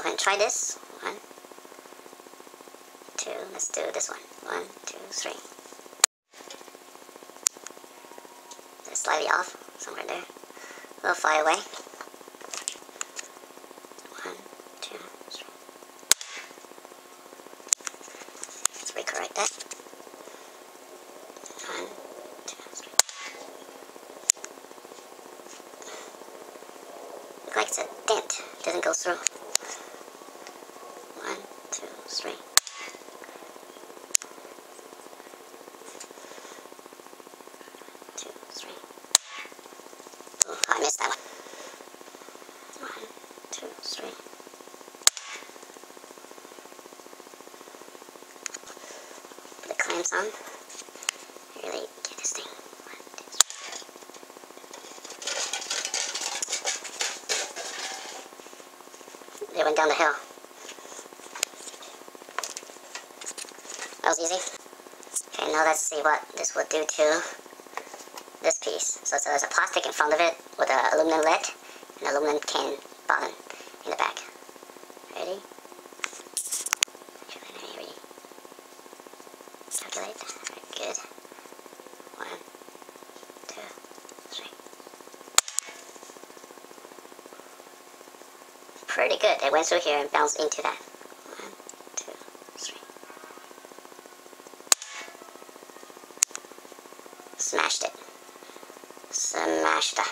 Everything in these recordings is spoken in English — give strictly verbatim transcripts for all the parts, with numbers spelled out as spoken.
ahead and try this. One, two, let's do this one. One, two, three. It's slightly off, somewhere there. A little far away. One, two, three. Let's recorrect that. One, two, three. Looks like it's a dent. It doesn't go through. One, two, three. Two, three. Oh, I missed that one. One, two, three. Put the clamps on. Really get this thing. One, two, three. It went down the hill. That was easy. Okay, now let's see what this would do to this piece. So, so there's a plastic in front of it with an aluminum lid and an aluminum can bottom in the back. Ready? Ready? Calculate. Very good. One, two, three. Pretty good. It went through here and bounced into that. One, two, three. Smashed it. Smashed that.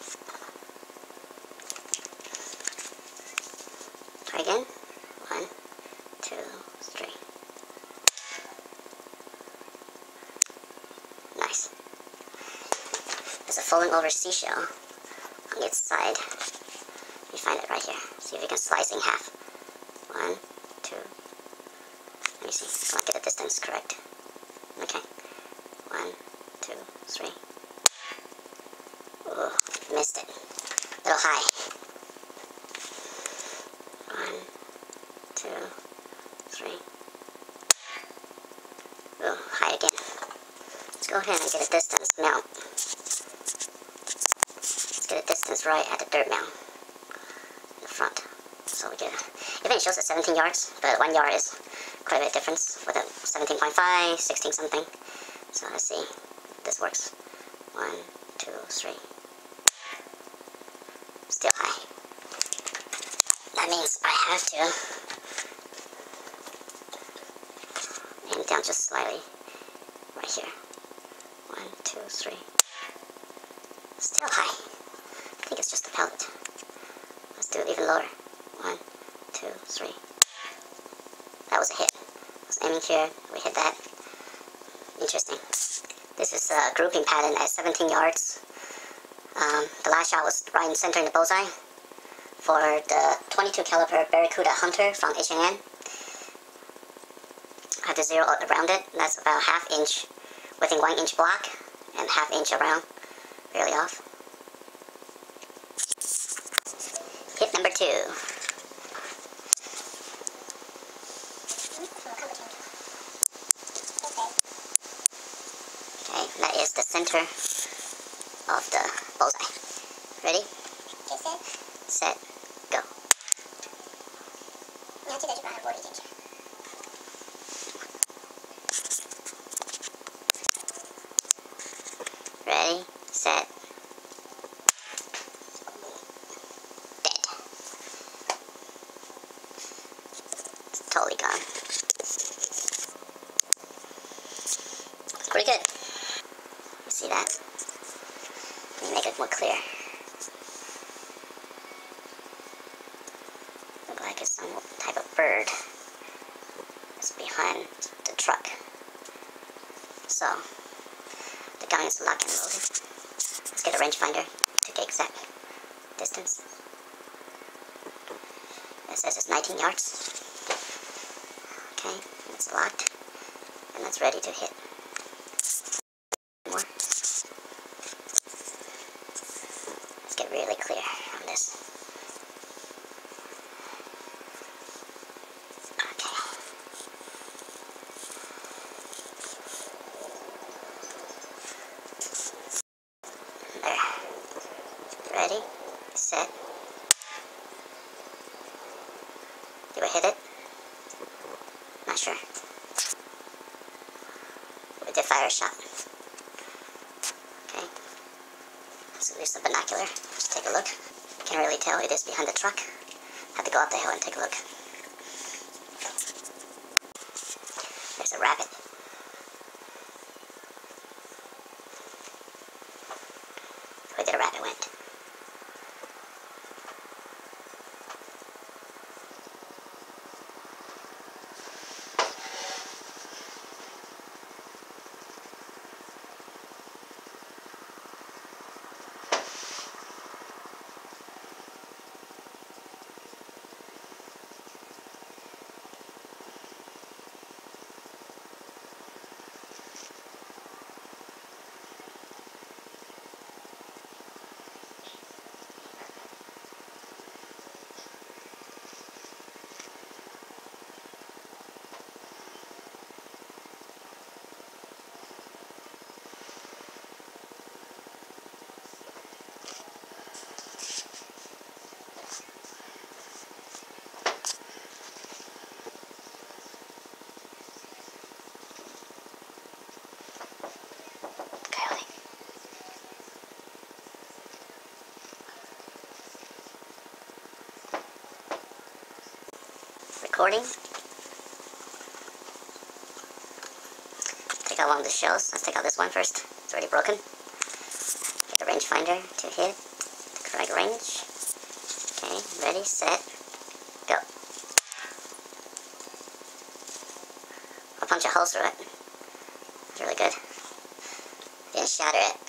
Try again. One, two, three. Nice. There's a falling over seashell on its side. You find it right here. See if you can slice in half. One, two. Let me see. I want to get the distance correct. Okay. One, two, three. Ooh, missed it. A little high. One, two, three. Ooh, high again. Let's go ahead and get a distance mount. Let's get a distance right at the dirt mount in the front. So we get, even it shows at seventeen yards, but one yard is quite a bit difference with a seventeen point five, sixteen something. So let's see if this works. One, two, three. Still high. That means I have to aim down just slightly right here. One, two, three. Still high. I think it's just the pellet. Let's do it even lower. One, two, three. That was a hit. I was aiming here. We hit that. Interesting. This is a grouping pattern at seventeen yards. Um, the last shot was right in center in the bullseye for the twenty-two caliber Barracuda Hunter from H and N. I have the zero around it. That's about half inch within one inch block and half inch around, barely off. Hit number two. Okay, that is the center of the bullseye. Ready? Set. Go. Ready, set. Dead. It's totally gone. Pretty good. You see that? Let me make it more clear. Look like it's some type of bird that's behind the truck. So, the gun is locked and loaded. Let's get a rangefinder to get exact distance. It says it's nineteen yards. Okay, it's locked. And it's ready to hit. More. Let's get really clear on this. Okay. There. Ready, set. Did we hit it? Not sure. We did fire a shot. Okay. Let's use the binocular. Just take a look. Can't really tell it is behind the truck. Have to go up the hill and take a look. There's a rabbit. Where did the rabbit went? Recording. Take out one of the shells. Let's take out this one first. It's already broken. Get the rangefinder to hit the correct range. Okay, ready, set, go. I'll punch a hole through it. That's really good. Didn't shatter it.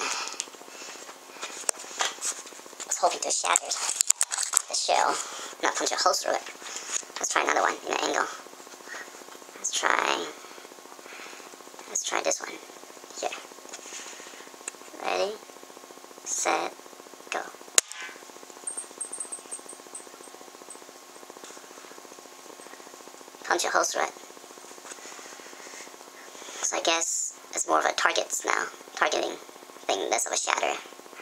I was hoping to shatter the shell, not punch a hole through it. Let's try another one in an angle. Let's try, let's try this one. Here. Ready, set, go. Punch a hole through it. So I guess it's more of a targets now, targeting thing, less of a shatter.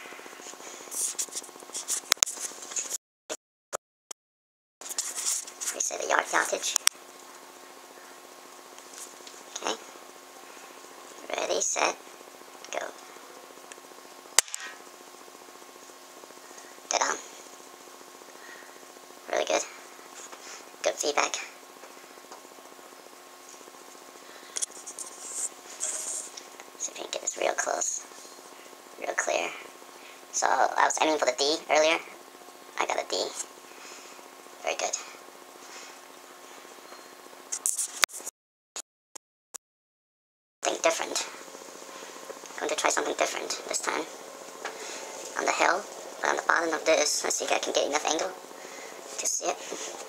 Reset the yard yardage. Okay. Ready, set, go. Dead on. Really good. Good feedback. See if we can get this real close. Real clear. So I was aiming for the D earlier. I got a D. Very good. Something different. I'm going to try something different this time. On the hill, but on the bottom of this, let's see if I can get enough angle to see it.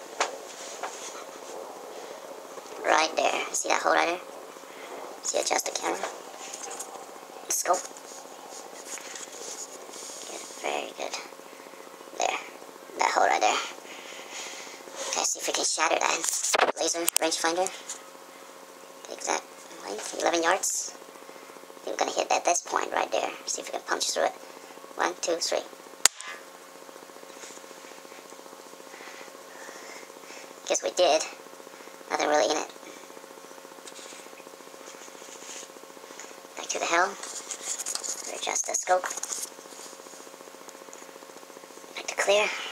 Right there. See that hole right there? See, adjust the camera. The scope. Good, very good. There. That hole right there. Okay, see if we can shatter that. Laser rangefinder. The exact length, eleven yards. I think we're gonna hit at this point right there. See if we can punch through it. One, two, three. Guess we did. Nothing really in it. Back to the hill. Adjust the scope. Back to clear.